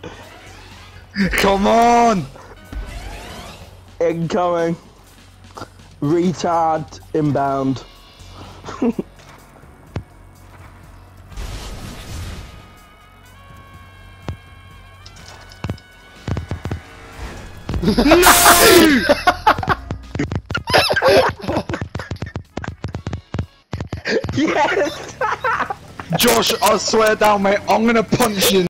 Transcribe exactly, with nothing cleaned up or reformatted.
Come on! Incoming. Retard inbound. Yes! Josh, I swear down, mate, I'm gonna punch you.